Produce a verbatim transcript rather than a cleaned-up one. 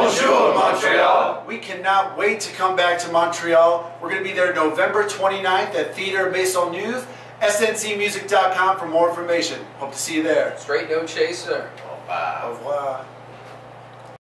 Bonjour, Montreal. We cannot wait to come back to Montreal. We're going to be there November twenty-ninth at Theatre Maisonneuve. S N C music dot com for more information. Hope to see you there. Straight no chaser. Au revoir. Au revoir.